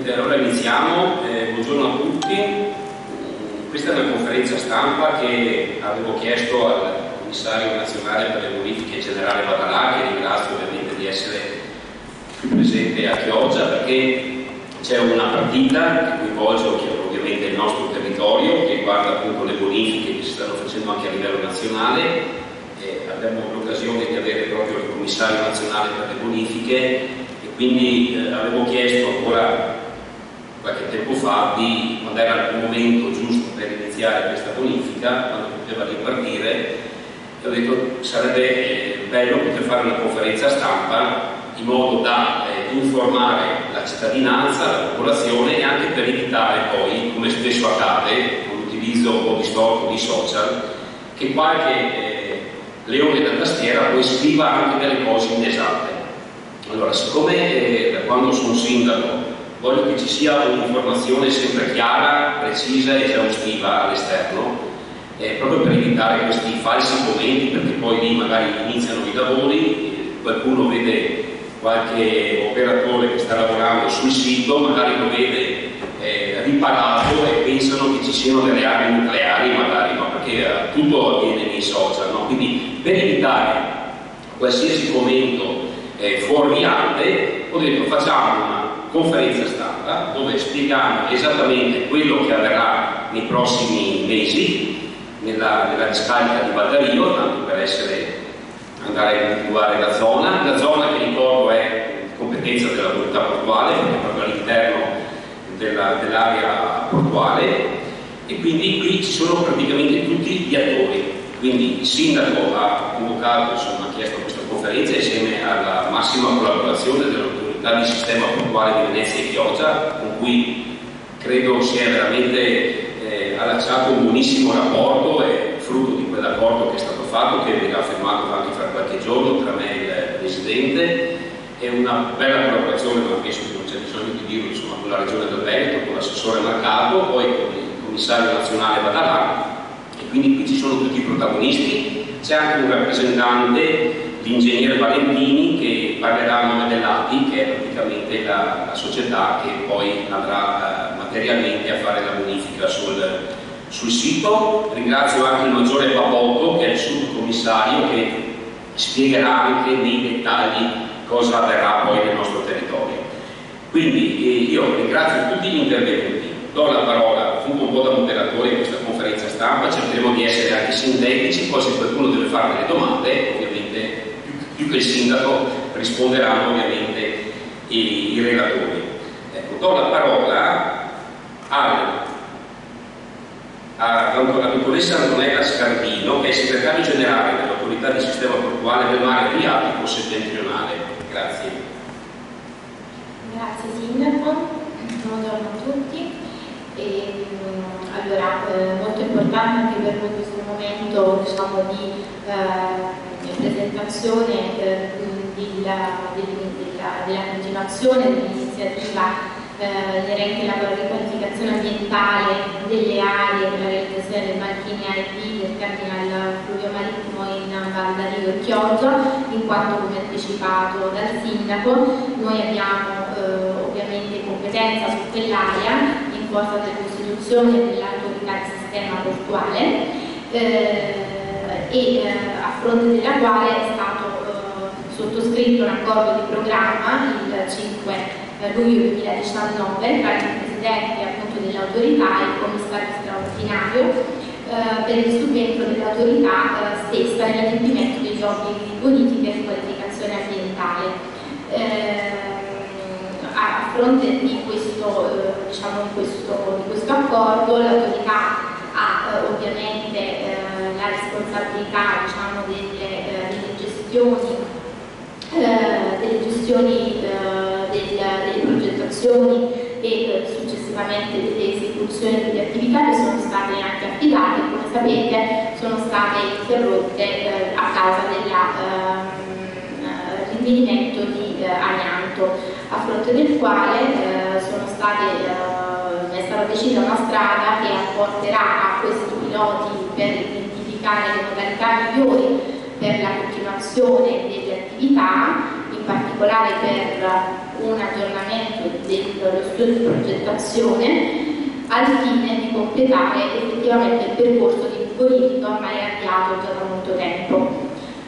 Allora iniziamo, buongiorno a tutti. Questa è una conferenza stampa che avevo chiesto al commissario nazionale per le bonifiche generale Badalà, che ringrazio ovviamente di essere qui presente a Chioggia, perché c'è una partita che coinvolge ovviamente il nostro territorio, che riguarda appunto le bonifiche che si stanno facendo anche a livello nazionale. Abbiamo l'occasione di avere proprio il commissario nazionale per le bonifiche e quindi avevo chiesto ancora qualche tempo fa quando era il momento giusto per iniziare questa bonifica, quando poteva ripartire, e ho detto sarebbe bello poter fare una conferenza stampa in modo da informare la cittadinanza, la popolazione, e anche per evitare poi, come spesso accade con l'utilizzo un po' distorto di social, che qualche leone da tastiera poi scriva anche delle cose inesatte. Allora, siccome da quando sono sindaco voglio che ci sia un'informazione sempre chiara, precisa e esaustiva all'esterno, proprio per evitare questi falsi commenti, perché poi lì magari iniziano i lavori, qualcuno vede qualche operatore che sta lavorando sul sito, magari lo vede riparato e pensano che ci siano delle armi nucleari, magari no, perché tutto avviene nei social, no? Quindi per evitare qualsiasi commento fuorviante ho detto facciamo una conferenza stampa dove spieghiamo esattamente quello che avverrà nei prossimi mesi nella discarica di Valdario, tanto per andare a individuare la zona che ricordo è competenza dell'autorità portuale, perché è proprio all'interno dell'area portuale, e quindi qui ci sono praticamente tutti gli attori. Quindi il sindaco ha convocato, ha chiesto questa conferenza insieme alla massima collaborazione dell'autorità di sistema portuale di Venezia e Chioggia, con cui credo si è veramente allacciato un buonissimo rapporto, e frutto di quell'accordo che è stato fatto, che verrà firmato anche fra qualche giorno tra me e il Presidente. È una bella collaborazione, ma penso che non c'è bisogno di dirlo, insomma, con la Regione del Veneto, con l'assessore Mercato, poi con il commissario nazionale Badalà, e quindi qui ci sono tutti i protagonisti. C'è anche un rappresentante, l'ingegnere Valentini, che parlerà a nome dell'ATI, che è praticamente la società che poi andrà materialmente a fare la bonifica sul sito. Ringrazio anche il maggiore Papotto, che è il subcommissario, che spiegherà anche nei dettagli cosa avverrà poi nel nostro territorio. Quindi io ringrazio tutti gli intervenuti, do la parola, fungo un po' da moderatore in questa conferenza stampa, cercheremo di essere anche sintetici, poi se qualcuno deve fare delle domande, ovviamente più che il sindaco risponderanno ovviamente i relatori. Ecco, do la parola alla dottoressa Antonella Scardino, che è segretario generale dell'autorità di sistema portuale del mare Adriatico settentrionale. Grazie. Grazie Sindaco, buongiorno a tutti. Allora, molto importante anche per noi questo momento, diciamo, di presentazione della continuazione dell'iniziativa inerente alla riqualificazione ambientale delle aree per la realizzazione del banchine AEB del terminal fluvio marittimo in Valdario e Chioggia, in quanto, come anticipato dal sindaco, noi abbiamo ovviamente competenza su quell'area in forza della costituzione dell'autorità di sistema portuale, e a fronte della quale è stato sottoscritto un accordo di programma il 5 luglio 2019 tra il Presidente appunto dell'autorità e il commissario straordinario per il subentro dell'autorità stessa nell'adempimento degli obblighi di bonifica e riqualificazione ambientale. A fronte di questo, di questo accordo, l'autorità ha ovviamente la responsabilità, diciamo, delle gestioni delle progettazioni e successivamente delle esecuzioni delle attività che sono state anche affidate, come sapete sono state interrotte a causa del rinvenimento di amianto, a fronte del quale è stata decisa una strada che apporterà a questi piloti per identificare le modalità migliori per la continuazione delle attività, in particolare per un aggiornamento dello studio di progettazione, al fine di completare effettivamente il percorso di bonifica ormai avviato già da molto tempo.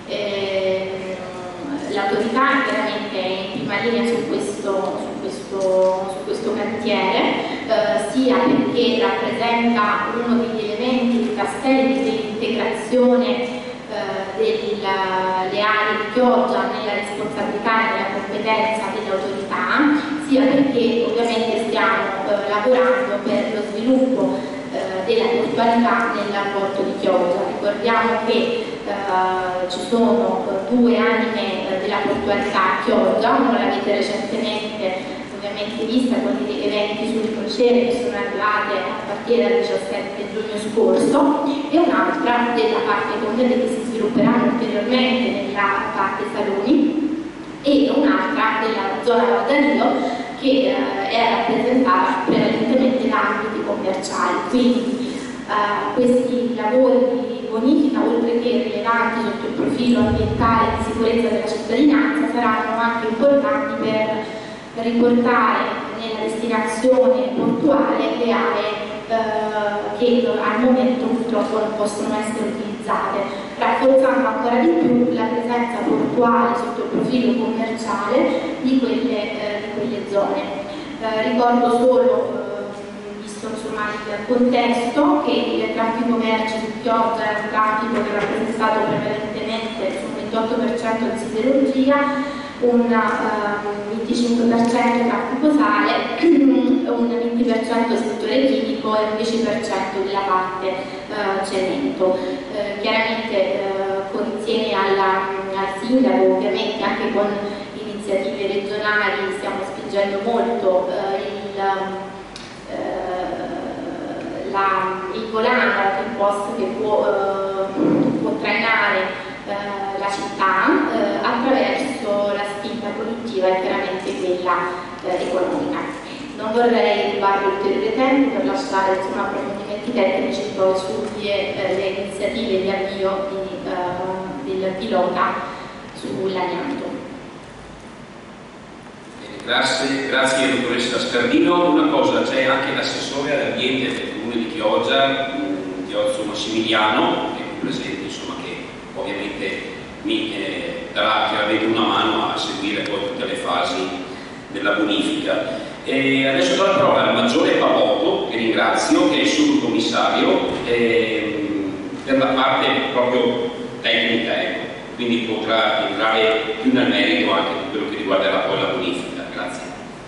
L'autorità chiaramente è in prima linea su questo cantiere, sia perché rappresenta uno degli elementi, dei tasselli dell'integrazione delle aree di Chioggia nella responsabilità e nella competenza dell'autorità, sia perché ovviamente stiamo lavorando per lo sviluppo della portualità nel porto di Chioggia. Ricordiamo che ci sono due anime della portualità a Chioggia, una l'avete recentemente ovviamente vista con gli eventi sulle crociere che sono arrivate a partire dal 17 giugno scorso, e un'altra della parte Condete che si svilupperanno ulteriormente nella parte Saloni, e un'altra della zona Valdario che è rappresentata prevalentemente da ambiti commerciali. Quindi questi lavori di bonifica, oltre che rilevanti sotto il profilo ambientale e di sicurezza della cittadinanza, saranno anche importanti per riportare nella destinazione portuale le aree che al momento purtroppo non possono essere utilizzate, rafforzando ancora di più la presenza portuale sotto il profilo commerciale di quelle zone. Ricordo solo, visto insomma il contesto, che il traffico merci su Chioggia è un traffico che è rappresentato prevalentemente sul 28% di siderurgia, un 25% traffico sale, un 20% settore chimico e un 10% della parte cemento. Chiaramente insieme al sindaco, ovviamente anche con iniziative regionali, stiamo spingendo molto il volano che può trainare la città attraverso la spinta produttiva e chiaramente quella economica. Non vorrei rubare ulteriore tempo per lasciare approfondimenti tecnici poi sulle iniziative di avvio del pilota sull'amianto. Grazie dottoressa Scardino. Una cosa, c'è anche l'assessore all'ambiente del comune di Chioggia, Diozzo Massimiliano, che è qui presente, insomma, che ovviamente mi darà chiaramente una mano a seguire poi tutte le fasi della bonifica. Adesso do la parola al maggiore Pavotto, che ringrazio, che è il subcommissario, per la parte proprio tecnica, ecco. Quindi potrà entrare più nel merito anche di quello che riguarderà poi la bonifica. Grazie.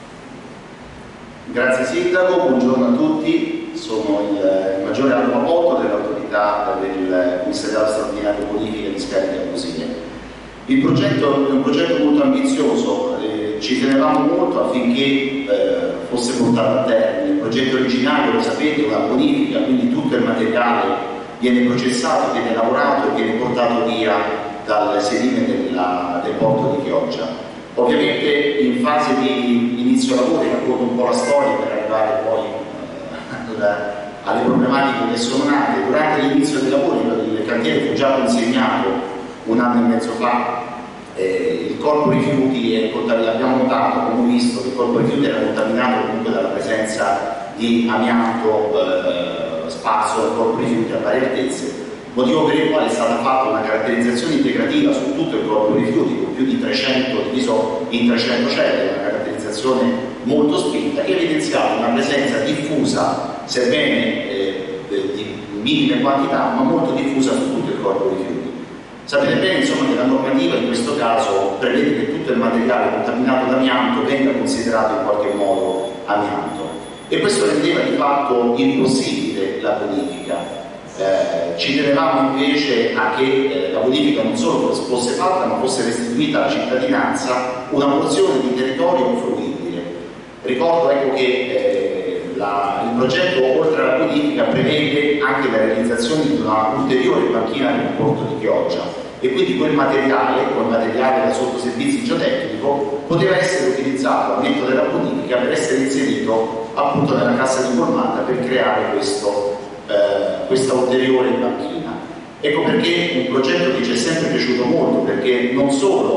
Grazie Sindaco, buongiorno a tutti. Sono il maggiore Aldo Pavotto dell'autorità del Commissariato Straordinario Bonifica di Scariche Abusine. Il progetto è un progetto molto ambizioso, ci tenevamo molto affinché fosse portato a termine. Il progetto originario, lo sapete, è una bonifica, quindi tutto il materiale viene processato, viene lavorato e viene portato via dal sedime del porto di Chioggia. Ovviamente in fase di inizio lavori, racconto un po' la storia per arrivare poi alle problematiche che sono nate. Durante l'inizio dei lavori il cantiere fu già consegnato un anno e mezzo fa. Il corpo rifiuti, abbiamo notato, come ho visto, che il corpo rifiuti era contaminato comunque dalla presenza di amianto sparso nel corpo rifiuti a varie altezze, motivo per il quale è stata fatta una caratterizzazione integrativa su tutto il corpo rifiuti con più di 300 diviso in 300 celle, una caratterizzazione molto spinta che ha evidenziato una presenza diffusa, sebbene di minime quantità, ma molto diffusa su tutto il corpo rifiuti. Sapete bene insomma che la normativa in questo caso prevede che tutto il materiale contaminato d'amianto venga considerato in qualche modo amianto, e questo rendeva di fatto impossibile la bonifica. Ci tenevamo invece a che la bonifica non solo fosse fatta, ma fosse restituita alla cittadinanza una porzione di territorio fruibile. Ricordo ecco che il progetto, oltre alla bonifica, prevede anche la realizzazione di una ulteriore banchina nel porto di Chioggia, e quindi quel materiale da sottoservizi geotecnico poteva essere utilizzato al netto della bonifica per essere inserito appunto nella cassa di formata per creare questa ulteriore banchina. Ecco perché un progetto che ci è sempre piaciuto molto, perché non solo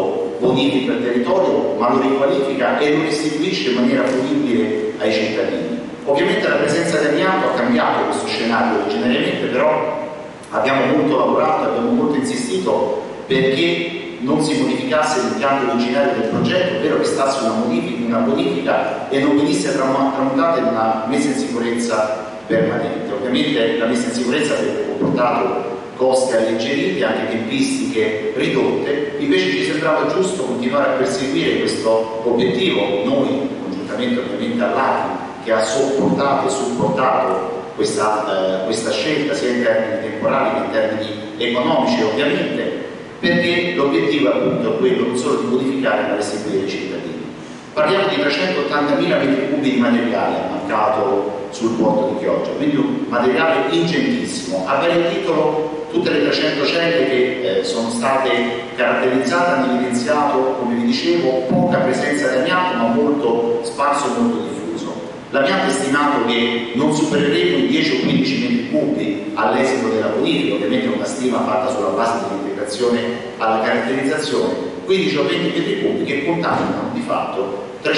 bonifica il territorio, ma lo riqualifica e lo restituisce in maniera fruibile ai cittadini. Ovviamente la presenza di amianto ha cambiato questo scenario originariamente, però abbiamo molto lavorato, abbiamo molto insistito perché non si modificasse l'impianto originario del progetto, ovvero che stasse una bonifica e non venisse tramutata in una messa in sicurezza permanente. Ovviamente la messa in sicurezza avrebbe comportato costi alleggeriti, anche tempistiche ridotte, invece ci sembrava giusto continuare a perseguire questo obiettivo, noi congiuntamente ovviamente all'ATI che ha sopportato e supportato questa scelta sia in termini temporali che in termini economici ovviamente, perché l'obiettivo appunto è quello non solo di modificare ma restituire ai cittadini. Parliamo di 380.000 metri cubi di materiale mancato sul porto di Chioggia, quindi un materiale ingentissimo. A vario titolo tutte le 300 celle che sono state caratterizzate hanno evidenziato, come vi dicevo, poca presenza di amianto ma molto sparso e molto diffuso. L'amianto è stimato che non supereremo i 10 o 15 metri cubi all'esito della bonifica, ovviamente è una stima fatta sulla base dell'integrazione alla caratterizzazione, 15 o 20 metri cubi che contaminano di fatto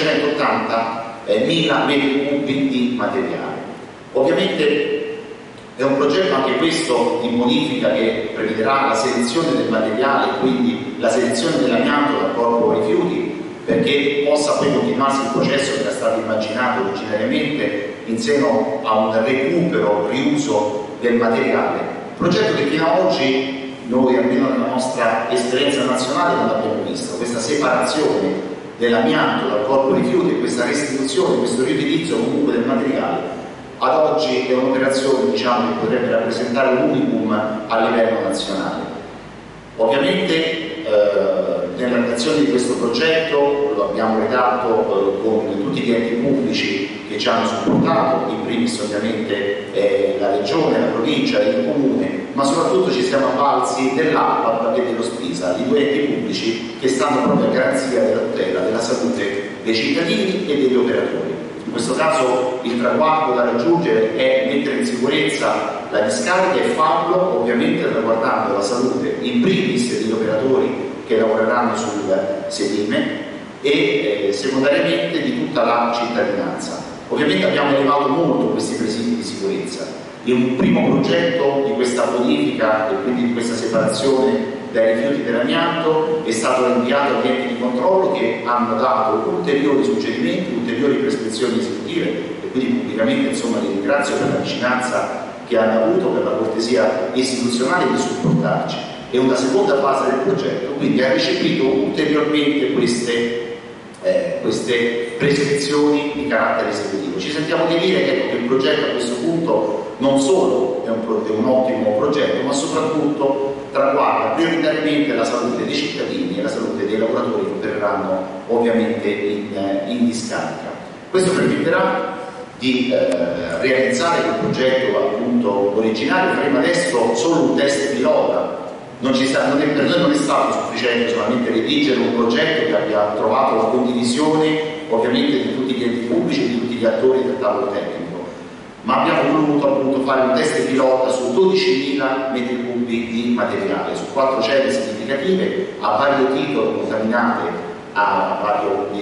380.000 metri cubi di materiale. Ovviamente è un progetto anche questo di bonifica che prevederà la selezione del materiale, quindi la selezione dell'amianto dal corpo rifiuti, perché possa poi continuarsi il processo che era stato immaginato originariamente in seno a un recupero, riuso del materiale. Progetto che fino ad oggi noi, almeno nella nostra esperienza nazionale, non abbiamo visto, questa separazione dell'amianto dal corpo rifiuti, questa restituzione, questo riutilizzo comunque del materiale. Ad oggi è un'operazione che potrebbe rappresentare un unicum a livello nazionale. Ovviamente nella redazione di questo progetto lo abbiamo redatto con tutti gli enti pubblici che ci hanno supportato, in primis ovviamente la regione, la provincia e il comune, ma soprattutto ci siamo avvalsi dell'APAP e dello SPISA, i due enti pubblici che stanno proprio a garanzia della tutela della salute dei cittadini e degli operatori. In questo caso il traguardo da raggiungere è mettere in sicurezza la discarica e farlo ovviamente riguardando la salute in primis degli operatori che lavoreranno sul sedime e secondariamente di tutta la cittadinanza. Ovviamente abbiamo elevato molto questi presidi di sicurezza. In un primo progetto di questa bonifica e quindi di questa separazione dai rifiuti dell'amianto è stato rinviato agli enti di controllo che hanno dato ulteriori suggerimenti, ulteriori prescrizioni esecutive e quindi pubblicamente li ringrazio per la vicinanza che hanno avuto, per la cortesia istituzionale di supportarci. E una seconda fase del progetto quindi ha recepito ulteriormente queste prescrizioni di carattere esecutivo. Ci sentiamo di dire che il progetto a questo punto non solo è un ottimo progetto, ma soprattutto traguarda prioritariamente la salute dei cittadini e la salute dei lavoratori che opereranno ovviamente in discarica. Questo permetterà di realizzare quel progetto appunto originario. Faremo adesso solo un test pilota. Per noi non è stato sufficiente solamente redigere un progetto che abbia trovato la condivisione ovviamente di tutti gli enti pubblici e di tutti gli attori del tavolo tecnico, ma abbiamo voluto appunto fare un test pilota su 12.000 metri cubi di materiale, su 4 celle significative a vario titolo contaminate a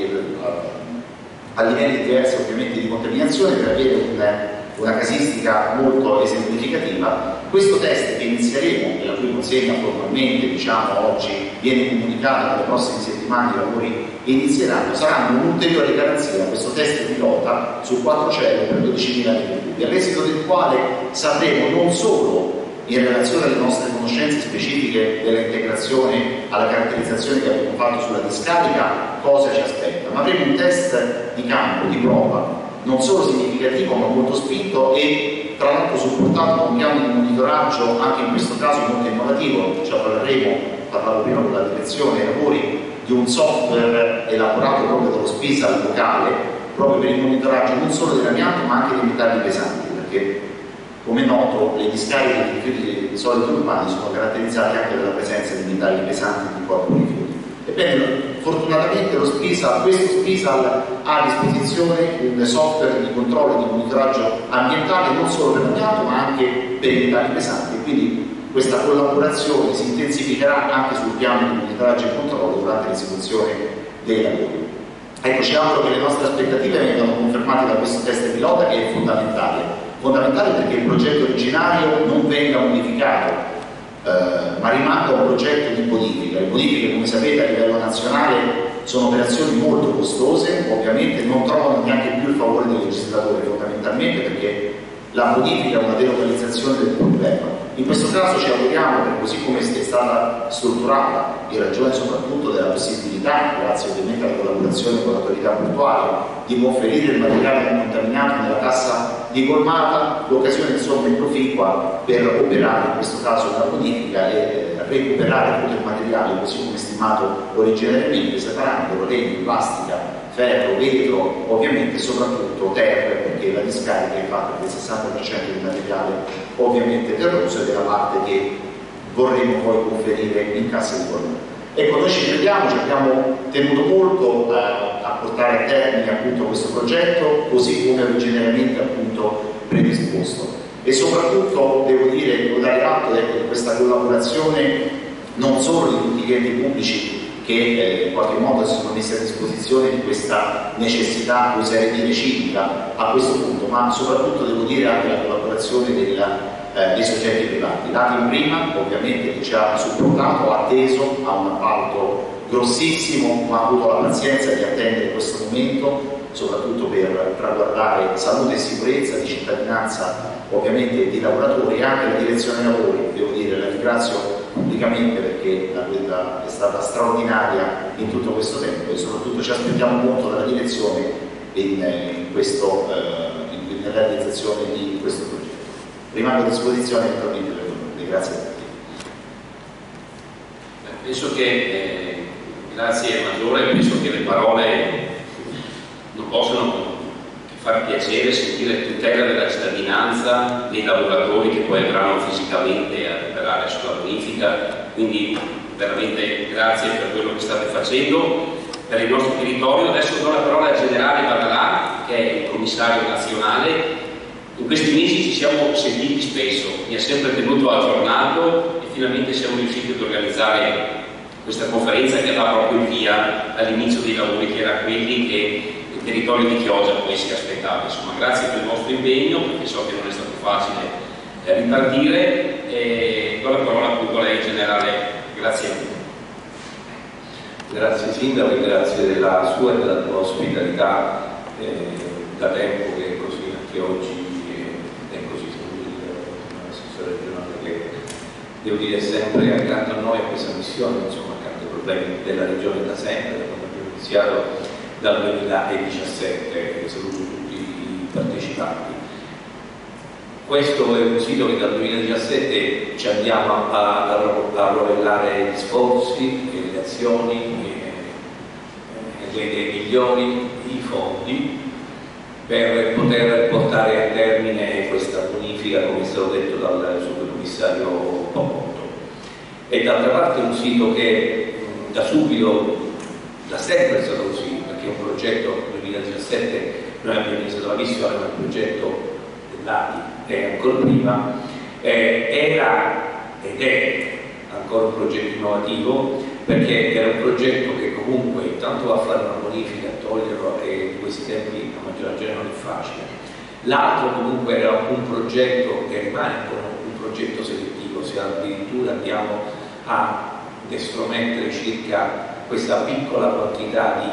livelli diversi ovviamente di contaminazione, per avere una casistica molto esemplificativa. Questo test che inizieremo e la cui consegna formalmente oggi viene comunicata, nelle prossime settimane i lavori inizieranno, saranno un'ulteriore garanzia, questo test pilota su 4 celle per 12.000 metri cubi, all'esito del quale sapremo non solo in relazione alle nostre conoscenze specifiche dell'integrazione alla caratterizzazione che abbiamo fatto sulla discarica cosa ci aspetta, ma avremo un test di campo, di prova, non solo significativo ma molto spinto e tra l'altro supportato da un piano di monitoraggio anche in questo caso molto innovativo. Parlavo prima con la direzione dei lavori di un software elaborato proprio dallo SPISA locale proprio per il monitoraggio non solo dell'amianto ma anche dei metalli pesanti, perché come è noto le discariche di rifiuti di solidi urbani sono caratterizzate anche dalla presenza di metalli pesanti di corpo rifiuti. Ebbene, fortunatamente questo SPISA ha a disposizione un software di controllo e di monitoraggio ambientale non solo per l'amianto ma anche per i metalli pesanti, quindi questa collaborazione si intensificherà anche sul sul piano di monitoraggio e controllo durante l'esecuzione dei lavori. Ecco, ci auguro che le nostre aspettative vengano confermate da questo test pilota, che è fondamentale perché il progetto originario non venga modificato, ma rimanga un progetto di bonifica. Le bonifiche, come sapete, a livello nazionale sono operazioni molto costose, ovviamente non trovano neanche più il favore del legislatore, fondamentalmente perché la bonifica è una delocalizzazione del problema. In questo caso ci auguriamo che, così come è stata strutturata, in ragione soprattutto della possibilità, grazie ovviamente alla collaborazione con l'autorità portuale, di conferire il materiale contaminato nella cassa di colmata, l'occasione insomma è proficua per operare in questo caso una bonifica e recuperare tutto il materiale così come stimato originariamente, separandolo legno, plastica, ferro, vetro, ovviamente soprattutto terre, perché la discarica è fatta del 60% di materiale ovviamente terroso ed è la parte che vorremmo poi conferire in cassa di colmata. Ecco, noi ci crediamo, ci abbiamo tenuto molto a portare a termine appunto questo progetto così come originariamente appunto predisposto, e soprattutto devo dare atto di questa collaborazione non solo di tutti gli enti pubblici che in qualche modo si sono messi a disposizione di questa necessità, oserei dire civica a questo punto, ma soprattutto devo dire anche la collaborazione dei soggetti privati. L'ATIM prima ovviamente che ci ha supportato, atteso a un appalto grossissimo, ma ha avuto la pazienza di attendere questo momento, soprattutto per traguardare salute e sicurezza di cittadinanza ovviamente di lavoratori, e anche la direzione lavori, devo dire, la ringrazio pubblicamente perché è stata straordinaria in tutto questo tempo, e soprattutto ci aspettiamo molto dalla direzione nella realizzazione di questo progetto. Rimango a disposizione eventualmente per domande. Grazie a tutti. Penso che, grazie Maggiore, penso che le parole non possono che far piacere sentire tutela della cittadinanza, dei lavoratori che poi andranno fisicamente a operare sulla bonifica, quindi veramente grazie per quello che state facendo per il nostro territorio. Adesso do la parola al generale Badalà, che è il commissario nazionale. In questi mesi ci siamo sentiti spesso, mi ha sempre tenuto aggiornato e finalmente siamo riusciti ad organizzare questa conferenza che dà proprio il via all'inizio dei lavori, che era quelli che il territorio di Chioggia poi si aspettava. Insomma, grazie per il vostro impegno, perché so che non è stato facile ripartire, e do la parola appunto a lei, generale. Grazie a tutti. Grazie Sindaco, e grazie della sua e della tua ospitalità. Da tempo che è così, anche oggi è così, l'assessore regionale che devo dire sempre accanto a noi a questa missione, insomma accanto ai problemi della regione da sempre, da quando abbiamo iniziato dal 2017. Saluto tutti i partecipanti. Questo è un sito che dal 2017 ci andiamo a rovellare gli sforzi, le azioni, le idee migliori, i fondi per poter portare a termine questa bonifica, come è stato detto dal sottocommissario Poponto. E d'altra parte è un sito che da subito, da sempre è stato così, perché è un progetto nel 2017 noi abbiamo iniziato la missione, ma il progetto dell'ATI e ancora prima era ed è ancora un progetto innovativo, perché era un progetto che comunque intanto va a fare una bonifica, a toglierlo, e in questi tempi a maggior ragione non è facile. L'altro comunque era un progetto che rimane ancora un progetto selettivo, se addirittura andiamo a estromettere circa questa piccola quantità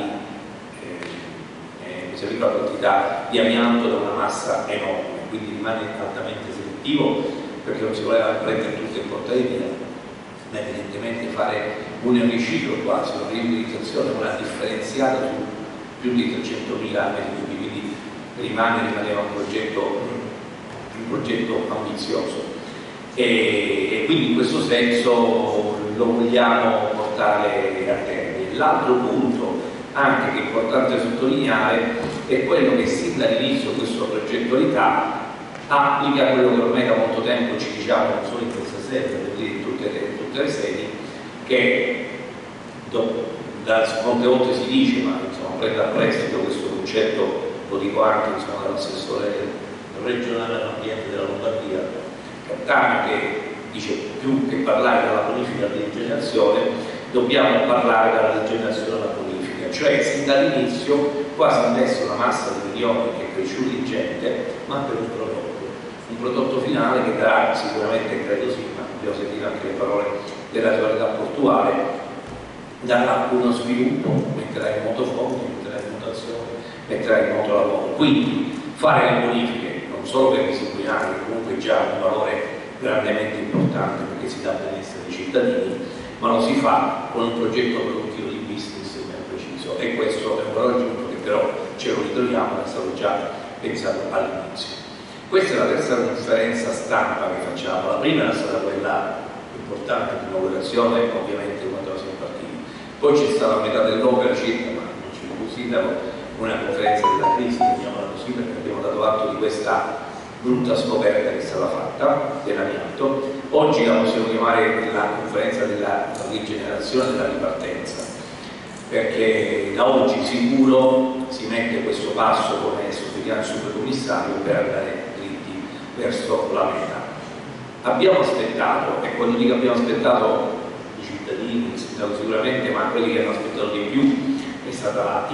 di amianto da una massa enorme, quindi rimane altamente selettivo, perché non si voleva prendere tutto in portaerina, ma evidentemente fare un riciclo quasi, una riutilizzazione, una differenziata su più di 300.000 metri cubi, quindi rimaneva un progetto ambizioso, e quindi in questo senso lo vogliamo portare a termine. L'altro punto anche che è importante sottolineare è quello che sin dall'inizio questa progettualità applica quello che ormai da molto tempo ci diciamo, non solo in questa sede, ma in tutte le sedi, che molte volte si dice, ma insomma prende a prestito questo concetto, lo dico anche insomma, dall'assessore regionale all'ambiente della Lombardia, Cattaneo, che dice più che parlare della bonifica di rigenerazione dobbiamo parlare della rigenerazione alla bonifica, cioè sin dall'inizio quasi investe una massa di milioni che è cresciuta ingente, ma per un prodotto finale che darà sicuramente, credo sì, ma abbiamo sentito anche le parole della autorità portuale, darà uno sviluppo, metterà in moto fondi, metterà in moto azioni, metterà in moto lavoro. Quindi fare le bonifiche non solo per i inquinanti, che comunque già ha un valore grandemente importante perché si dà benessere ai cittadini, ma lo si fa con un progetto produttivo di business ben preciso, e questo è un valore aggiunto che però ce lo ritroviamo, è stato già pensato all'inizio. Questa è la terza conferenza stampa che facciamo. La prima è stata quella importante di inaugurazione, ovviamente una della siamo partiti. Poi c'è stata a metà dell'opera circa, ma non ci considero, una conferenza della crisi, chiamiamola così, perché abbiamo dato atto di questa brutta scoperta che è stata fatta dell'amianto. Oggi la possiamo chiamare la conferenza della rigenerazione e della ripartenza, perché da oggi sicuro si mette questo passo, come sottolineato il supercommissario, per andare dritti verso la meta. Abbiamo aspettato, e quando dico abbiamo aspettato, i cittadini hanno aspettato sicuramente, ma quelli che hanno aspettato di più è stata l'ATI,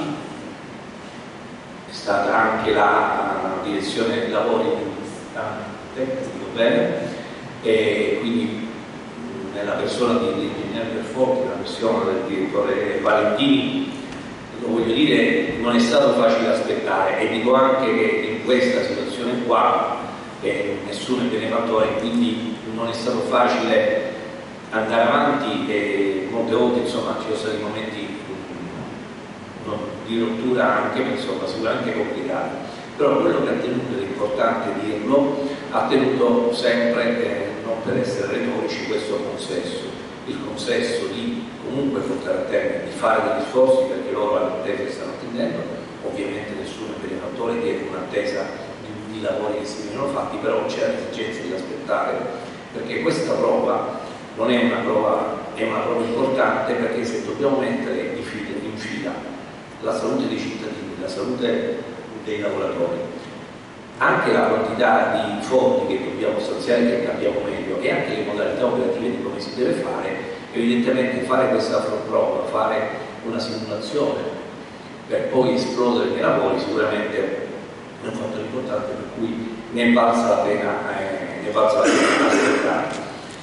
è stata anche la direzione dei lavori dico bene, e quindi nella persona dell'ingegnere Perforti, nella persona del direttore Valentini, lo voglio dire, non è stato facile aspettare, e dico anche che in questa situazione qua nessuno è benefattore, quindi non è stato facile andare avanti, e molte volte insomma ci sono stati momenti di rottura anche, insomma, sicuramente complicati, però quello che ha tenuto, ed è importante dirlo, ha tenuto sempre, non per essere retorici, questo consesso, il consesso di comunque portare a termine, di fare degli sforzi, perché loro all'attesa che stanno attendendo, ovviamente nessuno è benefattore dietro un'attesa di lavori che si vengono fatti, però c'è l'esigenza di aspettare, perché questa prova non è una prova, è una prova importante, perché se dobbiamo mettere in fila la salute dei cittadini, la salute dei lavoratori, anche la quantità di fondi che dobbiamo stanziare, che capiamo meglio, e anche le modalità operative di come si deve fare, evidentemente fare questa prova, fare una simulazione per poi esplodere nei lavori, sicuramente è un fattore importante, per cui ne è valsa la pena aspettare.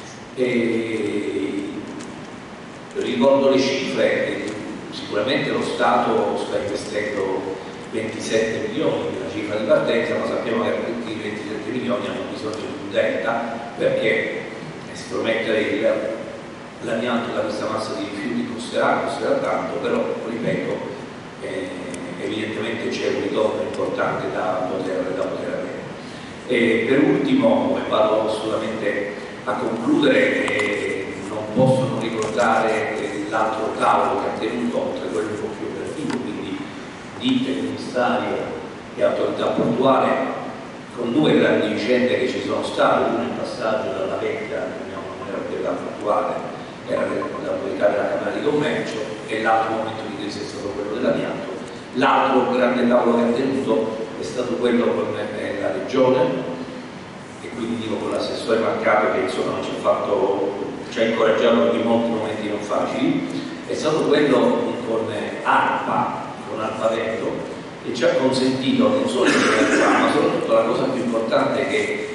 Ricordo le cifre. Sicuramente lo Stato sta investendo 27 milioni nella cifra di partenza, ma sappiamo che questi 27 milioni hanno bisogno di un delta, perché estromettere l'amianto da questa massa di rifiuti costerà tanto, però ripeto, evidentemente c'è un ritorno importante da poter avere. E per ultimo, e vado assolutamente a concludere, non posso non ricordare l'altro tavolo che ha tenuto, oltre quello un po' più operativo, quindi ditte, commissario e autorità portuale, con due grandi vicende che ci sono state, una in passaggio dalla vecchia, non era quella portuale, era l'autorità della Camera di Commercio, e l'altro momento di crisi è stato quello dell'amianto. L'altro grande tavolo che ha tenuto è stato quello con la Regione, e quindi dico con l'assessore Mancato, che insomma ci ha incoraggiato in molti momenti non facili, è stato quello con ARPA Veneto, che ci ha consentito non solo di ma soprattutto la cosa più importante che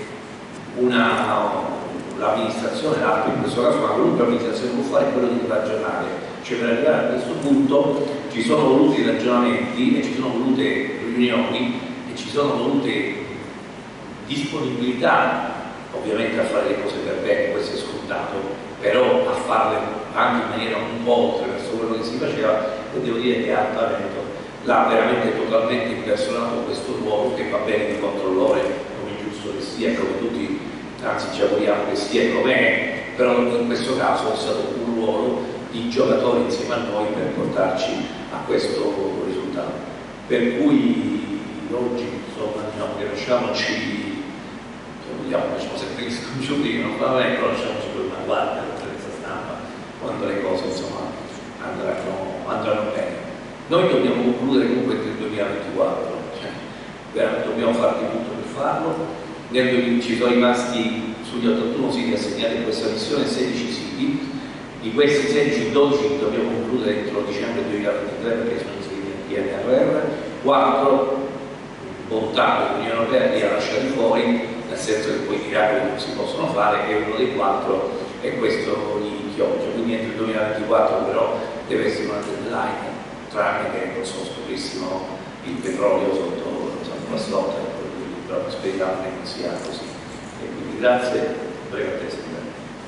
l'amministrazione, l'ARPA in questo caso, ma qualunque amministrazione può fare, è quello di ragionare. Cioè, per arrivare a questo punto ci sono voluti ragionamenti, e ci sono volute riunioni, e ci sono volute disponibilità, ovviamente, a fare le cose per bene, questo è scontato, però a farle anche in maniera un po' oltre verso quello che si faceva, e devo dire che ARPA Veneto l'ha veramente totalmente impersonato questo ruolo, che va bene di controllore, come è giusto che sia, come tutti, anzi ci auguriamo che sia come, però in questo caso è stato un ruolo di giocatori insieme a noi per portarci a questo risultato. Per cui oggi insomma diciamo che lasciamoci, facciamo sempre gli scongiuri, non va bene, però lasciamoci per una guardia alla conferenza stampa quando le cose insomma andranno bene. Noi dobbiamo concludere comunque entro il 2024, cioè, dobbiamo fare di tutto per farlo. Ci sono rimasti sugli 81 siti assegnati in questa missione 16 siti, Di questi 16, 12 dobbiamo concludere entro dicembre 2023 perché sono inseriti nel PNRR, 4 bontà dell'Unione Europea li ha lasciati fuori, nel senso che poi i miracoli non si possono fare, e uno dei 4 è questo di Chioggia. Quindi entro il 2024 però deve essere una deadline, tranne che non so, scoprissimo il petrolio sotto la slotta, però speriamo che non sia così. E quindi grazie, prego a te Segretario.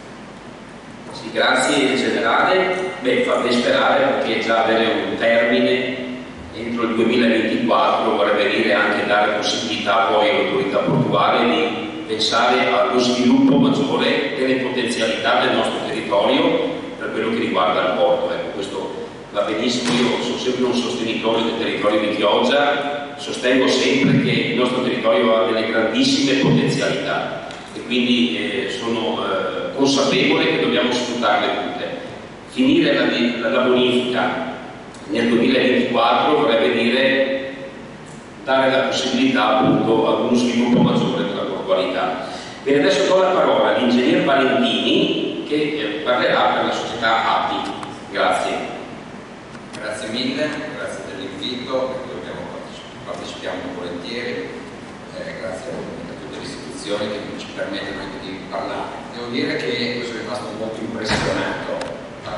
Sì, grazie generale. Beh, fa ben sperare, perché già avere un termine entro il 2024 vorrebbe dire anche dare possibilità poi all'autorità portuale di pensare allo sviluppo maggiore delle potenzialità del nostro territorio per quello che riguarda il porto. Ecco, questo va benissimo. Io sono sempre un sostenitore del territorio di Chioggia, sostengo sempre che il nostro territorio ha delle grandissime potenzialità e quindi sono consapevole che dobbiamo sfruttarle tutte. Finire la bonifica nel 2024 vorrebbe dire dare la possibilità appunto ad uno sviluppo maggiore della portualità. Bene, adesso do la parola all'ingegner Valentini che parlerà per la società API. Grazie. Grazie mille, grazie dell'invito, partecipiamo volentieri, grazie a tutte le istituzioni che ci permettono anche di parlare. Devo dire che sono rimasto molto impressionato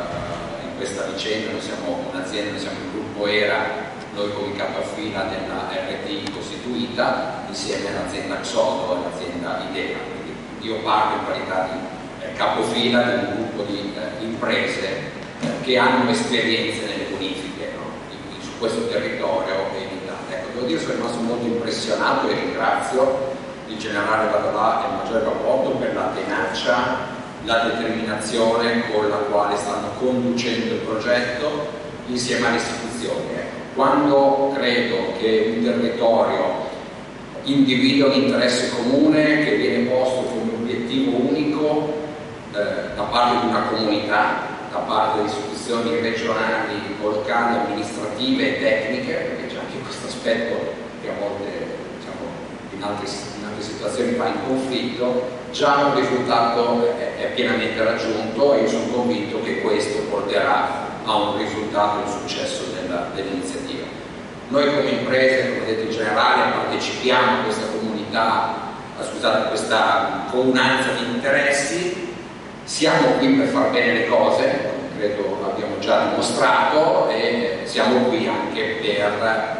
in questa vicenda. Noi siamo un'azienda, noi siamo il gruppo ERA, noi come capofila della RTI costituita insieme all'azienda Xodo e all'azienda IDEA. Quindi io parlo in qualità di capofila di un gruppo di imprese che hanno esperienze nelle bonifiche, no? Su questo territorio e in Italia. Ecco, devo dire che sono rimasto molto impressionato e ringrazio il generale Badalà e il maggiore Rapporto per la tenacia, la determinazione con la quale stanno conducendo il progetto insieme alle istituzioni. Quando credo che un territorio individua un interesse comune che viene posto come obiettivo unico da parte di una comunità, da parte delle istituzioni regionali, locali, amministrative e tecniche, perché c'è anche questo aspetto che a volte, diciamo, in altre situazioni va in conflitto, già un risultato è pienamente raggiunto e io sono convinto che questo porterà a un risultato e un successo dell'iniziativa. Noi come imprese, come detto in generale, partecipiamo a questa comunità, scusate, a questa comunanza di interessi. Siamo qui per far bene le cose, credo l'abbiamo già dimostrato, e siamo qui anche per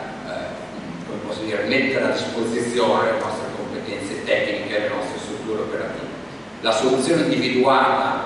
come posso dire, mettere a disposizione le nostre competenze tecniche e le nostre strutture operative. La soluzione individuata,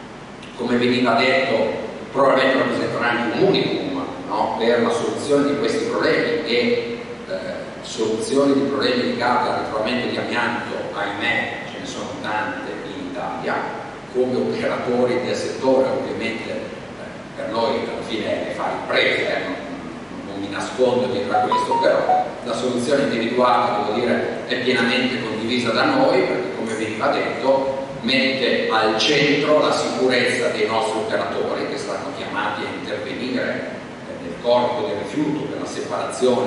come veniva detto, probabilmente rappresenterà anche un unicum, no? Per la soluzione di questi problemi, e soluzioni di problemi legati al ritrovamento di amianto, ahimè, ce ne sono tante in Italia. Come operatori del settore, ovviamente per noi alla fine è fare imprese, non mi nascondo dietro a questo, però la soluzione individuata, devo dire, è pienamente condivisa da noi, perché come veniva detto mette al centro la sicurezza dei nostri operatori che stanno chiamati a intervenire nel corpo del rifiuto per la separazione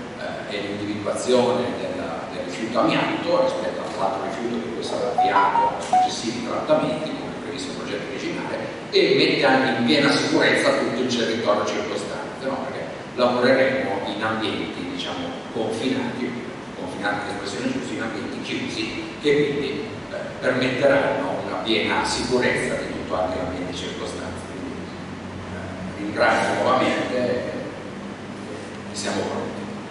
e l'individuazione del rifiuto amianto rispetto all'altro rifiuto che poi sarà avviato a successivi trattamenti come previsto nel progetto originale, e mette anche in piena sicurezza tutto il territorio circostante, no? Perché lavoreremo in ambienti, diciamo, confinati l'espressione giusta, in ambienti chiusi, che quindi permetteranno una piena sicurezza di tutto anche l'ambiente circostante. Quindi ringrazio nuovamente e siamo pronti.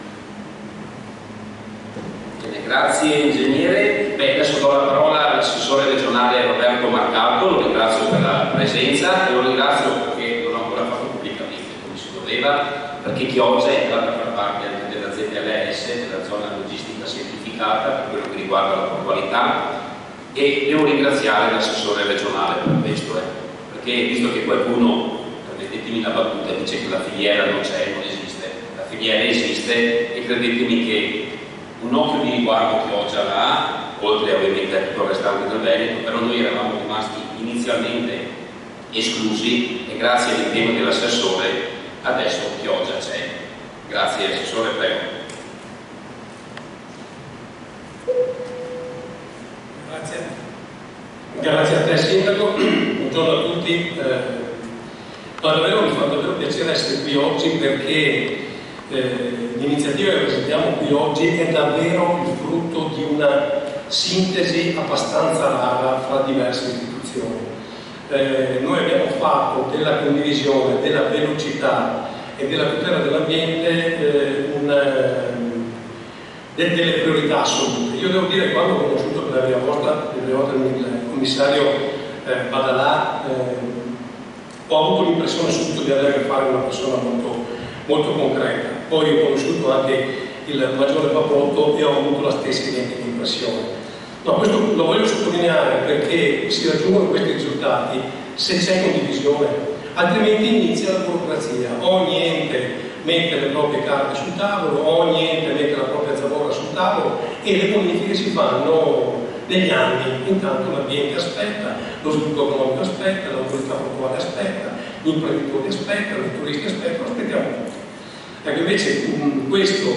Grazie ingegnere. Adesso do la parola all'assessore regionale Roberto Marcato, lo ringrazio per la presenza e lo ringrazio perché non l'ho ancora fatto pubblicamente come si doveva, perché Chioggia è entrata a far parte anche della ZLS, della zona logistica semplificata per quello che riguarda la portualità, e devo ringraziare l'assessore regionale per questo, perché visto che qualcuno, permettetemi la battuta, dice che la filiera non c'è, non esiste, la filiera esiste e credetemi che un occhio di riguardo Chioggia là, oltre ovviamente a tutto il restante del Veneto, però noi eravamo rimasti inizialmente esclusi e grazie all'impegno dell'assessore adesso Chioggia c'è. Grazie assessore, prego. Grazie a te sindaco, un buongiorno a tutti. Davvero mi fa davvero piacere essere qui oggi perché l'iniziativa che presentiamo qui oggi è davvero il frutto di una sintesi abbastanza rara fra diverse istituzioni. Noi abbiamo fatto della condivisione, della velocità e della tutela dell'ambiente delle priorità assolute. Io devo dire che quando ho conosciuto per la prima volta il commissario Badalà, ho avuto l'impressione subito di avere a che fare con una persona molto, molto concreta. Poi ho conosciuto anche il maggiore Papotto e ho avuto la stessa identica impressione. No, questo lo voglio sottolineare perché si raggiungono questi risultati se c'è condivisione, altrimenti inizia la burocrazia. Ogni ente mette le proprie carte sul tavolo, ogni ente mette la propria zavorra sul tavolo e le bonifiche si fanno negli anni. Intanto l'ambiente aspetta, lo sviluppo economico aspetta, l'autorità portuale aspetta, gli imprenditori aspettano, i turisti aspettano, aspettiamo tutti. Ecco, invece questo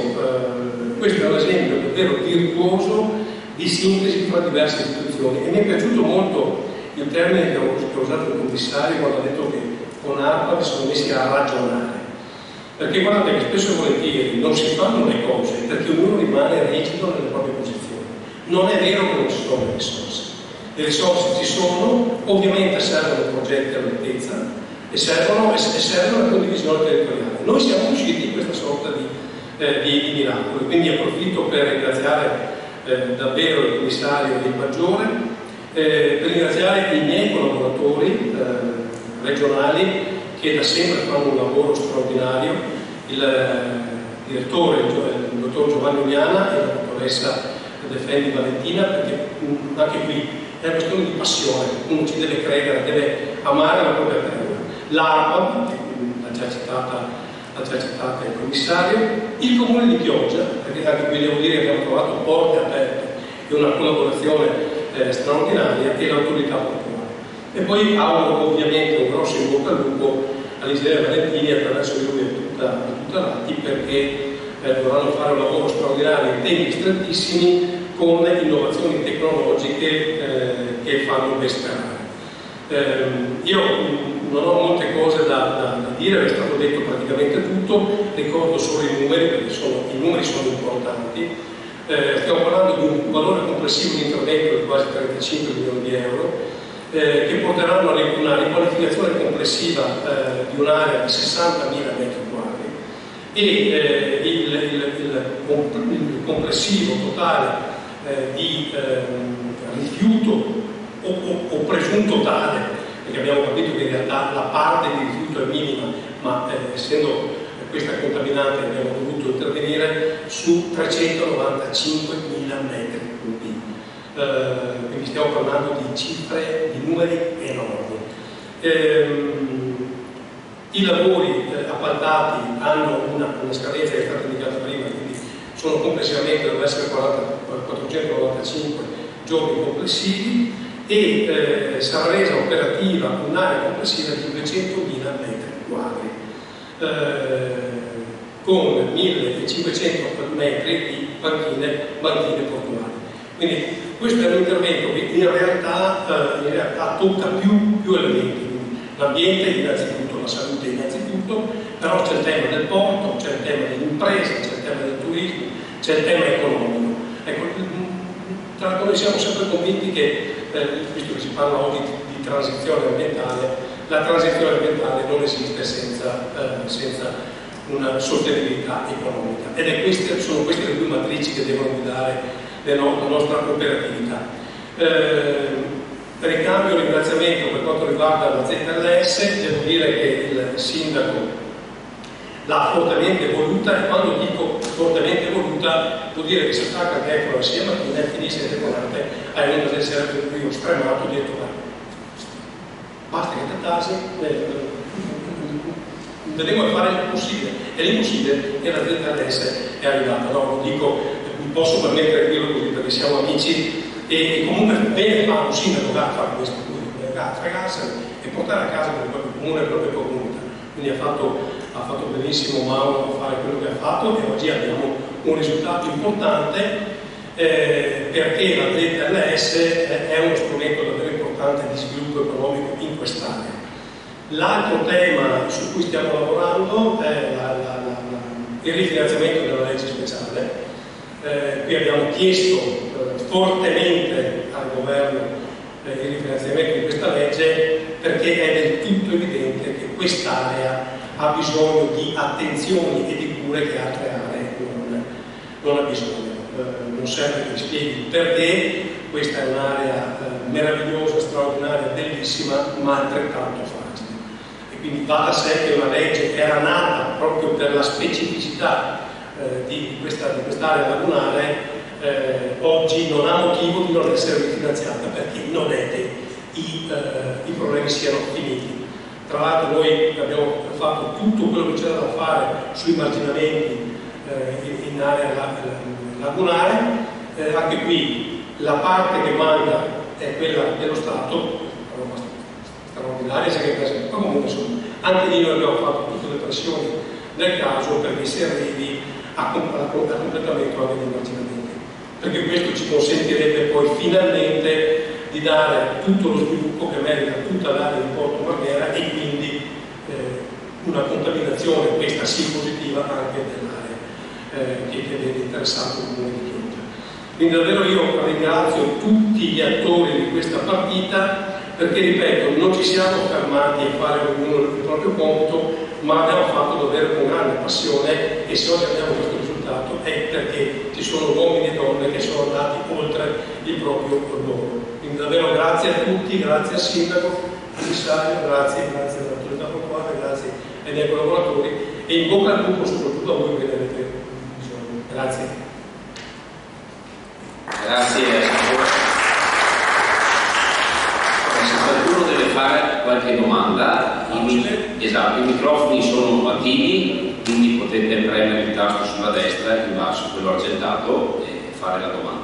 è un esempio davvero virtuoso di sintesi fra diverse istituzioni e mi è piaciuto molto il termine che ha usato il commissario quando ha detto che con ARPA si sono messi a ragionare. Perché guardate che spesso e volentieri non si fanno le cose perché ognuno rimane rigido nelle proprie posizioni. Non è vero che non ci sono le risorse ci sono, ovviamente servono progetti all'altezza e servono la condivisione territoriale. Noi siamo usciti in questa sorta di miracolo, quindi approfitto per ringraziare davvero il commissario del Maggiore, per ringraziare i miei collaboratori regionali che da sempre fanno un lavoro straordinario, il direttore, il dottor Giovanni Uliana e la dottoressa Defendi Valentina, perché anche qui è una questione di passione, uno ci deve credere, deve amare la propria terra. L'ARPA, che l'ha già citata il commissario, il comune di Chioggia, perché anche qui devo dire che abbiamo trovato porte aperte e una collaborazione straordinaria, e l'autorità portuale. E poi auguro ovviamente un grosso in bocca al lupo all'ingegnere Valentini attraverso lui e tutta l'ATI, perché dovranno fare un lavoro straordinario in tempi strettissimi con innovazioni tecnologiche che fanno ben sperare. Io non ho molte cose da dire, è stato detto praticamente tutto, ricordo solo i numeri perché i numeri sono importanti. Stiamo parlando di un valore complessivo di intervento di quasi 35 milioni di euro che porteranno a una riqualificazione complessiva di un'area di 60.000 metri quadri e il complessivo totale di rifiuto o presunto tale, perché abbiamo capito che in realtà la parte di rifiuto è minima, ma essendo questa contaminante abbiamo dovuto intervenire su 395.000 metri cubi. Quindi stiamo parlando di cifre, di numeri enormi. I lavori appaltati hanno una scadenza che è stata indicata prima, quindi sono complessivamente, dovrebbero essere 495 giorni complessivi e sarà resa operativa un'area complessiva di 200.000 metri quadri con 1.500 metri di banchine portuali. Quindi questo è un intervento che in realtà tocca più elementi. L'ambiente innanzitutto, la salute innanzitutto, però c'è il tema del porto, c'è il tema dell'impresa, c'è il tema del turismo, c'è il tema economico. Ecco, noi siamo sempre convinti che, visto che si parla oggi di transizione ambientale, la transizione ambientale non esiste senza una sostenibilità economica. Ed sono queste le due matrici che devono guidare la nostra operatività. Per il cambio ringraziamento per quanto riguarda la ZLS, devo dire che il sindaco l'ha fortemente voluta, e quando dico fortemente voluta vuol dire che si attacca al telefono sia mattina e finisce le telefonate alle 11 del sera, per cui ho stremato e ho detto basta che trattarsi, vedremo fare l'impossibile, e l'impossibile è la ZLS è arrivata, no? Lo dico, mi posso permettere di dirlo così perché siamo amici. E comunque bene fa un sindaco a fare questo, fregarsene e portare a casa il proprio comune e la propria comunità. Quindi ha fatto benissimo Mauro a fare quello che ha fatto, e oggi abbiamo un risultato importante perché la ZLS è uno strumento davvero importante importante di sviluppo economico in quest'area. L'altro tema su cui stiamo lavorando è il rifinanziamento della legge speciale. Qui abbiamo chiesto fortemente al governo il rifinanziamento di questa legge, perché è del tutto evidente che quest'area ha bisogno di attenzioni e di cure che altre aree non ha bisogno. Non serve che vi spieghi perché. Questa è un'area meravigliosa, straordinaria, bellissima, ma altrettanto fragile. E quindi va da sé che una legge che era nata proprio per la specificità di quest'area lagunare oggi non ha motivo di non essere rifinanziata, perché non è che i problemi siano finiti. Tra l'altro noi abbiamo fatto tutto quello che c'era da fare sui marginamenti in area lagunare. Anche qui la parte che manca è quella dello Stato, straordinaria, ma comunque insomma, anche lì noi abbiamo fatto tutte le pressioni del caso perché si arrivi al completamento anche dei marginamenti, perché questo ci consentirebbe poi finalmente di dare tutto lo sviluppo che merita tutta l'area di Porto Marghera e quindi una contaminazione, questa sì positiva, anche dell'area che vede interessato il comune di Chioggia. Quindi davvero io ringrazio tutti gli attori di questa partita, perché ripeto, non ci siamo fermati a fare ognuno il proprio compito, ma abbiamo fatto davvero con grande passione, e se oggi abbiamo questo risultato è perché ci sono uomini e donne che sono andati oltre il proprio lavoro. Quindi davvero grazie a tutti, grazie al sindaco, commissario, grazie all'autorità portuale, grazie ai miei collaboratori, e in bocca al lupo soprattutto a voi che ne avete bisogno. Grazie. Grazie. Se qualcuno deve fare qualche domanda, i microfoni sono attivi, quindi potete premere il tasto sulla destra, in basso, quello argentato, e fare la domanda.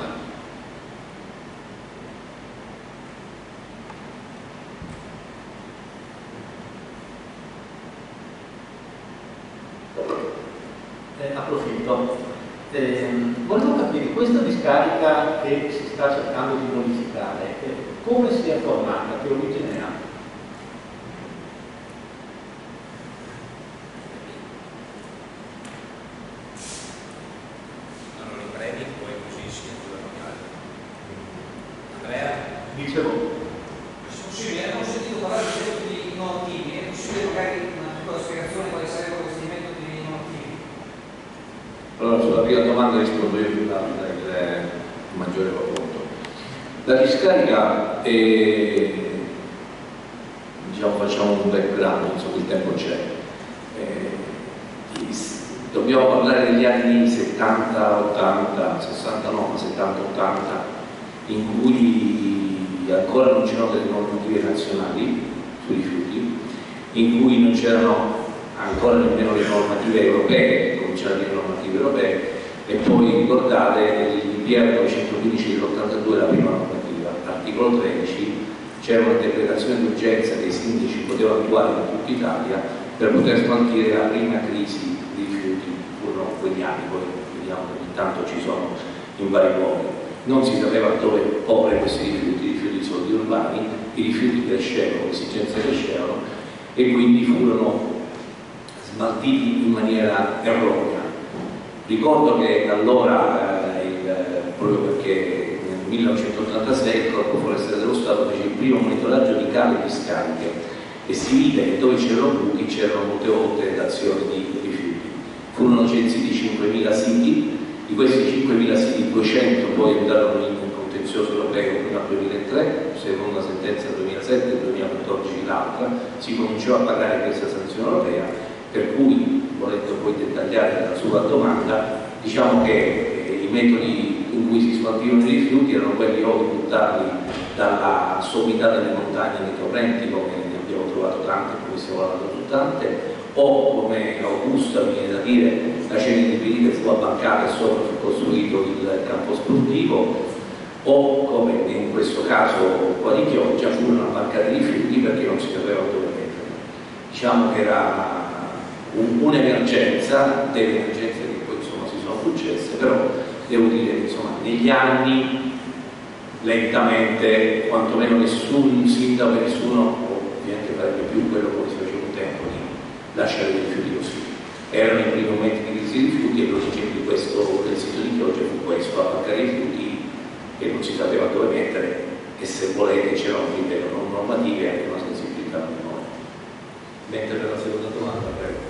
Approfitto. Volevo capire, questa discarica che si sta cercando di modificare, come si è formata, che origine ha? Allora in brevi, poi così si è Andrea? Dicevo. Sì, abbiamo sentito parlare di metodi innovativi, è possibile magari una piccola spiegazione quali sarebbero questi metodi innovativi? Allora, sulla prima domanda rispondo io più tardi, il maggiore appunto. La discarica è, diciamo, facciamo un background, insomma il tempo c'è. Dobbiamo parlare degli anni 70, 80, 69, 70, 80, in cui ancora non c'erano delle normative nazionali sui rifiuti, in cui non c'erano ancora nemmeno le normative europee, cominciare le normative europee, e poi ricordare il DPR 915 dell'82, la prima normativa, articolo 13, c'era una decretazione d'urgenza che i sindaci potevano attuare in tutta Italia per poter smaltire la prima crisi di rifiuti. Furono quegli anni, poi vediamo che ogni tanto ci sono in vari luoghi. Non si sapeva dove porre questi rifiuti, i rifiuti solidi urbani, i rifiuti crescevano, le esigenze crescevano, e quindi furono smaltiti in maniera erronea. Ricordo che allora, proprio perché nel 1986 il Corpo Forestale dello Stato fece il primo monitoraggio di cave e discariche, e si vide che dove c'erano buchi c'erano molte volte redazioni di rifiuti. Furono censiti 5.000 siti, di questi 5.000 siti 200 poi andarono in contenzioso europeo fino al 2003, secondo una sentenza del 2007 e 2014 l'altra, si cominciò a pagare questa sanzione europea, per cui, volendo poi dettagliare la sua domanda, diciamo che i metodi in cui si smaltivano i rifiuti erano quelli o di buttarli dalla sommità delle montagne nei torrenti, come ne abbiamo trovato tante, come stiamo lavorando su tante, o come Augusta, mi viene da dire, la Ceni di Pirite fu abbancata e sopra fu costruito il campo sportivo, o come in questo caso qua di Chioggia furono abbancati i rifiuti perché non si sapeva dove metterli. Diciamo che era un'emergenza, delle emergenze che poi insomma si sono successe, però devo dire che insomma negli anni lentamente, quantomeno nessun sindaco e nessuno ovviamente farebbe più quello che si faceva un tempo di lasciare i rifiuti così. Erano i primi momenti di crisi dei rifiuti e l'origine di questo, del sito di Chioggia fu questo, attaccare i rifiuti che non si sapeva dove mettere, e se volete c'erano non normative e anche una sensibilità minore. Mentre per la seconda domanda, prego.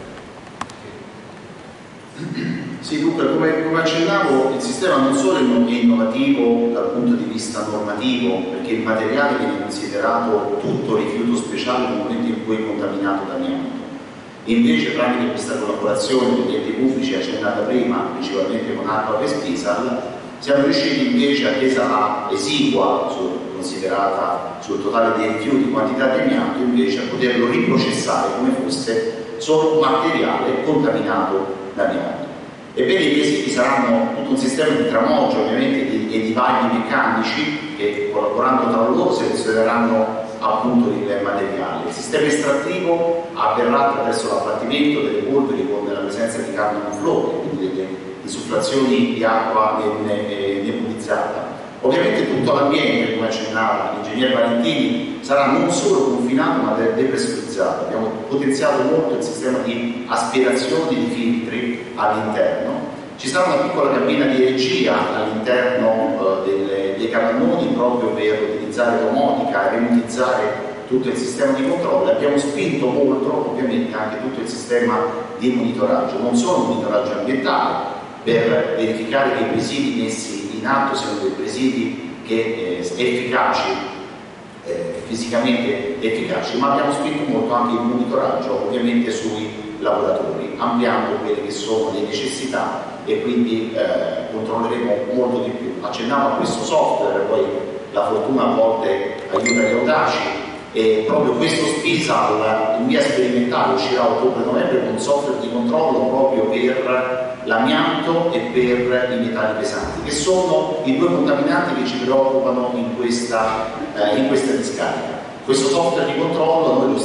Sì, dunque, come accennavo, il sistema non solo è innovativo dal punto di vista normativo, perché il materiale viene considerato tutto rifiuto speciale nel momento in cui è contaminato da amianto. Invece, tramite questa collaborazione con gli enti pubblici accennata prima, principalmente con ARPAB e Spisal, siamo riusciti invece, attesa la esigua, considerata sul totale dei rifiuti, quantità di amianto, invece a poterlo riprocessare come fosse solo materiale contaminato da amianto. Ebbene, i residui saranno tutto un sistema di tramoggi, ovviamente, e di vagli meccanici che, collaborando tra loro, selezioneranno appunto il materiale. Il sistema estrattivo avverrà attraverso l'abbattimento delle polveri con la presenza di carbon flow, quindi delle insufflazioni di acqua nebulizzata. Ovviamente tutto l'ambiente, come accennava l'ingegnere Valentini, sarà non solo confinato ma depressurizzato. Abbiamo potenziato molto il sistema di aspirazione di filtri all'interno. Ci sarà una piccola cabina di regia all'interno dei capannoni proprio per utilizzare domotica e remotizzare tutto il sistema di controllo. Abbiamo spinto molto ovviamente anche tutto il sistema di monitoraggio, non solo monitoraggio ambientale, per verificare che i presidi messi in atto siano dei presidi efficaci, fisicamente efficaci, ma abbiamo spinto molto anche il monitoraggio ovviamente sui lavoratori, ampliando quelle che sono le necessità e quindi controlleremo molto di più. Accennavo a questo software, poi la fortuna a volte aiuta gli audaci, e proprio questo Spisal in via sperimentale uscirà a ottobre-novembre con un software di controllo proprio per l'amianto e per i metalli pesanti, che sono i due contaminanti che ci preoccupano in questa discarica. Questo software di controllo noi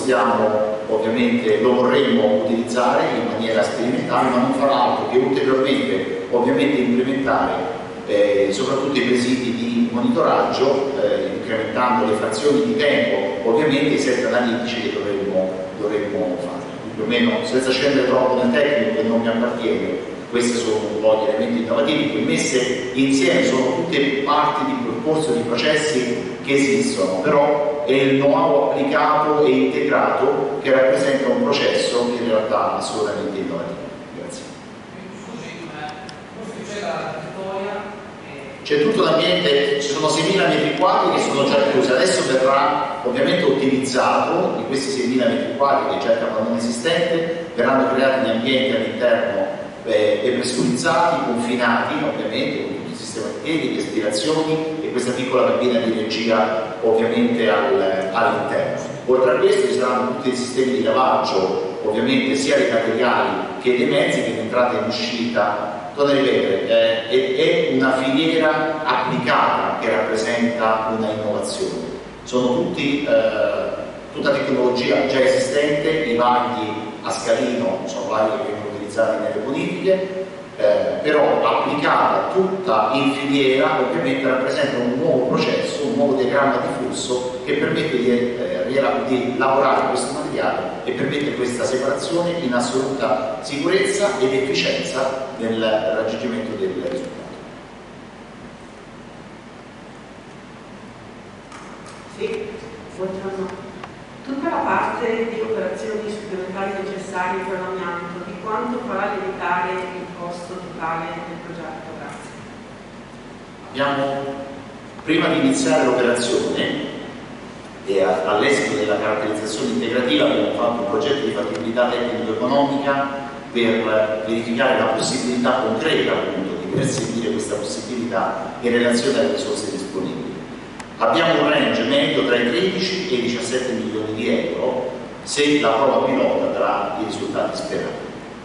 lo vorremmo utilizzare in maniera sperimentale, ma non farà altro che ulteriormente ovviamente implementare soprattutto i presidi di monitoraggio, incrementando le frazioni di tempo, ovviamente i set analitici che dovremmo fare. Più o meno, senza scendere troppo nel tecnico che non mi appartiene, questi sono un po' gli elementi innovativi che messe insieme sono tutte parti di percorso, di processi che esistono, però è il know-how applicato e integrato che rappresenta un processo in realtà assolutamente innovativo. Grazie. Scusi, come c'è la Vittoria? C'è tutto l'ambiente, ci sono 6.000 metri quadri che sono già chiusi, adesso verrà ovviamente ottimizzato. Di questi 6.000 metri quadri, che già è il capannone esistente, verranno creati gli ambienti all'interno depressurizzati, confinati ovviamente, con tutto il sistema di piedi, di aspirazioni e questa piccola cabina di regia ovviamente all'interno. Oltre a questo ci saranno tutti i sistemi di lavaggio, ovviamente sia dei materiali che dei mezzi, che in entrata e in uscita. Torno a ripetere, è una filiera applicata che rappresenta una innovazione. Sono tutta tecnologia già esistente, i vagli a scalino sono vagli che vengono utilizzati nelle bonifiche, però applicata tutta in filiera ovviamente rappresenta un nuovo processo, un nuovo diagramma di flusso che permette di lavorare questo materiale e permette questa separazione in assoluta sicurezza ed efficienza nel raggiungimento del risultato. Sì, buongiorno. Tutta la parte di operazioni supplementari necessarie per l'amianto, di quanto farà lievitare il costo totale del progetto? Grazie. Abbiamo, prima di iniziare l'operazione e all'esito della caratterizzazione integrativa, abbiamo fatto un progetto di fattibilità tecnico-economica per verificare la possibilità concreta appunto di perseguire questa possibilità in relazione alle risorse disponibili. Abbiamo un range medio tra i 13 e i 17 milioni di euro se la prova pilota darà i risultati sperati.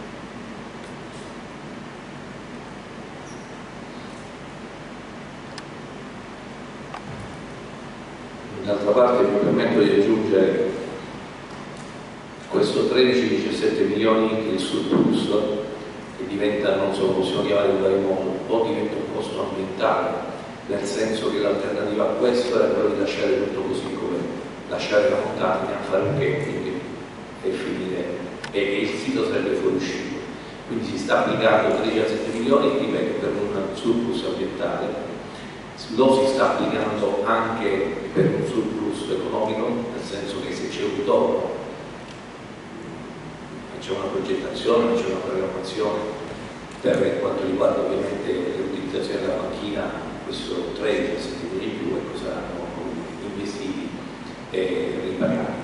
D'altra parte mi permetto di aggiungere questo 13-17 milioni che il surplus, che diventa, non so, possiamo chiamare in vari modi, o diventa un costo ambientale nel senso che l'alternativa a questo era quello di lasciare tutto così come lasciare la montagna, fare un camping e finire, e il sito sarebbe fuoriuscito. Quindi si sta applicando 13,7 milioni, ripeto, per un surplus ambientale, lo si sta applicando anche per un surplus economico, nel senso che se c'è un dono, c'è una progettazione, c'è una programmazione per quanto riguarda ovviamente l'utilizzazione della macchina, questo 13 milioni in più, ecco, saranno investiti e ripagati.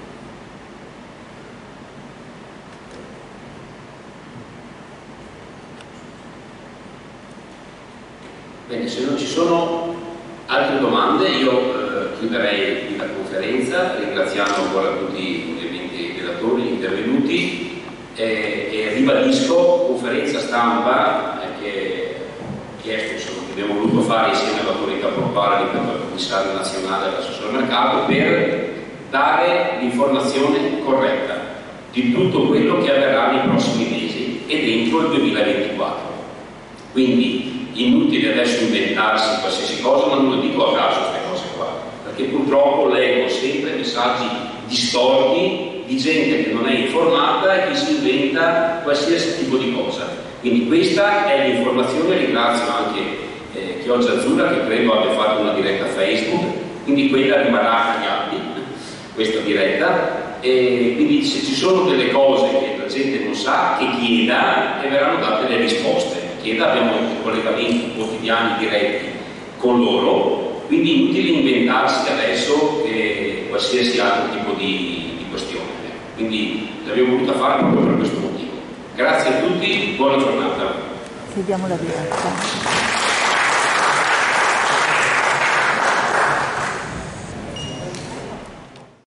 Bene, se non ci sono altre domande io chiuderei la conferenza ringraziando ancora tutti ovviamente i relatori, gli intervenuti e ribadisco conferenza stampa che abbiamo voluto fare insieme all'autorità portuale rispetto al commissario nazionale e all'assessore al mercato per dare l'informazione corretta di tutto quello che avverrà nei prossimi mesi e dentro il 2024. Quindi inutile adesso inventarsi qualsiasi cosa, ma non lo dico a caso queste cose qua, perché purtroppo leggo sempre messaggi distorti di gente che non è informata e che si inventa qualsiasi tipo di cosa. Quindi questa è l'informazione, ringrazio anche Chioggia Azzurra che credo abbia fatto una diretta Facebook, quindi quella rimarrà agli atti, questa diretta, e quindi se ci sono delle cose che la gente non sa, che chieda e verranno date le risposte. Abbiamo collegamenti quotidiani diretti con loro, quindi inutile inventarsi adesso qualsiasi altro tipo di questione. Quindi l'abbiamo voluta fare proprio per questo motivo. Grazie a tutti, buona giornata. Vediamo la diretta.